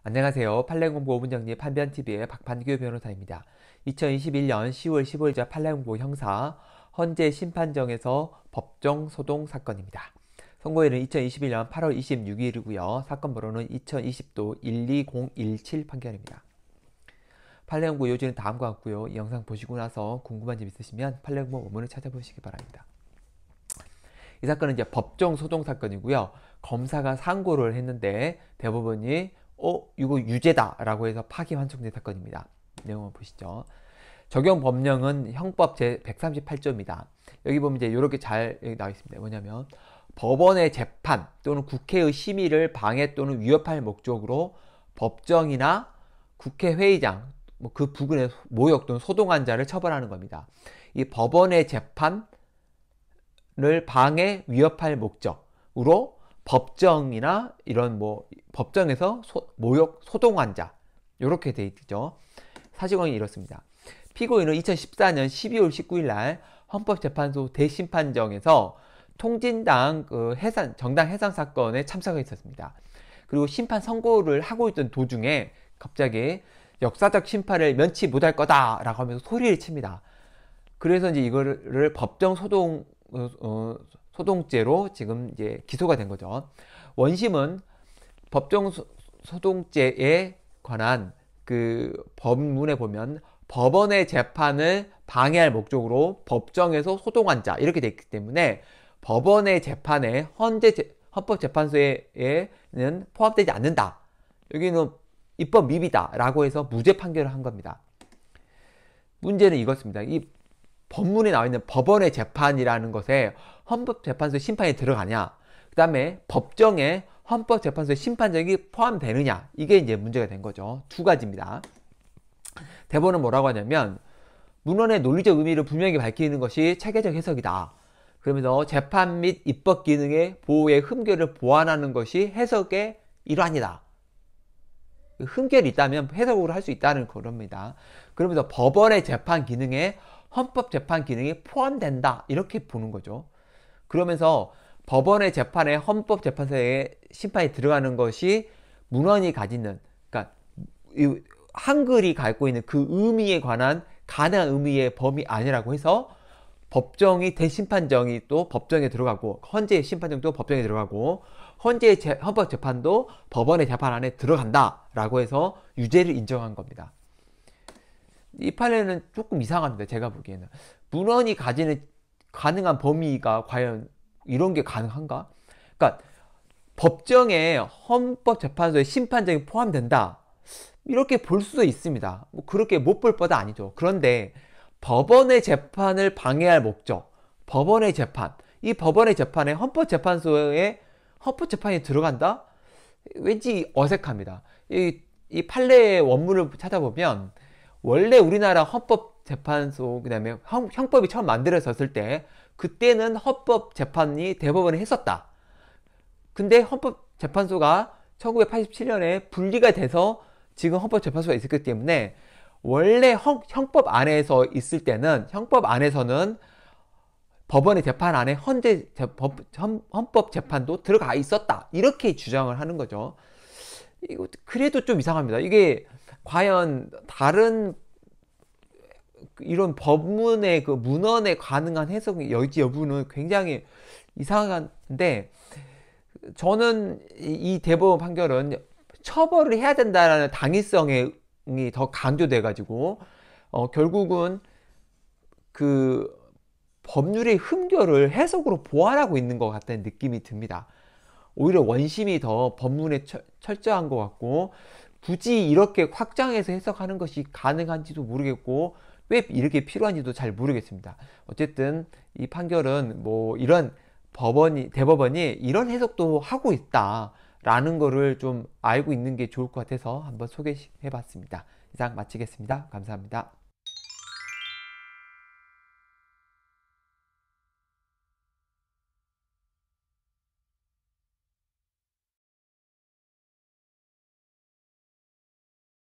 안녕하세요. 판례공부 5분 정리 판변TV의 박판규 변호사입니다. 2021년 10월 15일자 판례공부 형사 헌재 심판정에서 법정 소동 사건입니다. 선고일은 2021년 8월 26일이고요. 사건 번호는 2020도 12017 판결입니다. 판례공부 요지는 다음과 같고요. 이 영상 보시고 나서 궁금한 점 있으시면 판례공부 원문을 찾아보시기 바랍니다. 이 사건은 이제 법정 소동 사건이고요. 검사가 상고를 했는데 대법원이 이거 유죄다 라고 해서 파기환송된 사건입니다. 내용을 보시죠. 적용 법령은 형법 제138조입니다. 여기 보면 이제 이렇게 잘 나와 있습니다. 뭐냐면 법원의 재판 또는 국회의 심의를 방해 또는 위협할 목적으로 법정이나 국회회의장 그 부근에 모욕 또는 소동한 자를 처벌하는 겁니다. 이 법원의 재판을 방해 위협할 목적으로 법정이나 이런 법정에서 모욕 소동한 자 이렇게 돼 있죠. 사실관계 이렇습니다. 피고인은 2014년 12월 19일 날 헌법재판소 대심판정에서 통진당 정당 해산 사건에 참석했었습니다. 그리고 심판 선고를 하고 있던 도중에 갑자기 역사적 심판을 면치 못할 거다라고 하면서 소리를 칩니다. 그래서 이제 이거를 법정 소동죄로 지금 이제 기소가 된 거죠. 원심은 법정 소동죄에 관한 그 법문에 보면 법원의 재판을 방해할 목적으로 법정에서 소동한 자 이렇게 돼 있기 때문에 법원의 재판에 헌법재판소에는 포함되지 않는다. 여기는 입법 미비다 라고 해서 무죄 판결을 한 겁니다. 문제는 이것입니다. 이 법문에 나와 있는 법원의 재판이라는 것에 헌법재판소 심판이 들어가냐, 그 다음에 법정에 헌법재판소의 심판정이 포함되느냐, 이게 이제 문제가 된 거죠. 두 가지입니다. 대법원은 뭐라고 하냐면 문헌의 논리적 의미를 분명히 밝히는 것이 체계적 해석이다. 그러면서 재판 및 입법 기능의 보호의 흠결을 보완하는 것이 해석의 일환이다. 흠결이 있다면 해석으로 할 수 있다는 겁니다. 그러면서 법원의 재판 기능에 헌법재판 기능이 포함된다 이렇게 보는 거죠. 그러면서 법원의 재판에 헌법재판소의 심판이 들어가는 것이 문헌이 가지는, 그러니까 한글이 갖고 있는 그 의미에 관한 가능한 의미의 범위 아니라고 해서 법정이 대심판정이 또 법정에 들어가고 헌재의 심판정도 법정에 들어가고 헌재의 헌법재판도 법원의 재판 안에 들어간다 라고 해서 유죄를 인정한 겁니다. 이 판례는 조금 이상합니다. 제가 보기에는 문헌이 가지는 가능한 범위가 과연 이런 게 가능한가? 그러니까 법정에 헌법재판소의 심판정이 포함된다 이렇게 볼 수도 있습니다. 그렇게 못 볼 바도 아니죠. 그런데 법원의 재판을 방해할 목적, 법원의 재판, 이 법원의 재판에 헌법재판소에 헌법재판이 들어간다? 왠지 어색합니다. 이 판례의 원문을 찾아보면 원래 우리나라 헌법재판소, 그 다음에 형법이 처음 만들어졌을 때 그때는 헌법재판이 대법원에 했었다. 근데 헌법재판소가 1987년에 분리가 돼서 지금 헌법재판소가 있었기 때문에 원래 형법 안에서 있을 때는 형법 안에서는 법원의 재판 안에 헌법재판도 들어가 있었다. 이렇게 주장을 하는 거죠. 그래도 좀 이상합니다. 이게 과연 다른 이런 법문의 그 문헌에 가능한 해석 여부는 굉장히 이상한데, 저는 이 대법원 판결은 처벌을 해야 된다는 당위성이 더 강조돼 가지고 결국은 그 법률의 흠결을 해석으로 보완하고 있는 것 같다는 느낌이 듭니다. 오히려 원심이 더 법문에 철저한 것 같고 굳이 이렇게 확장해서 해석하는 것이 가능한지도 모르겠고 왜 이렇게 필요한지도 잘 모르겠습니다. 어쨌든 이 판결은 이런 대법원이 이런 해석도 하고 있다라는 거를 좀 알고 있는 게 좋을 것 같아서 한번 소개해 봤습니다. 이상 마치겠습니다. 감사합니다.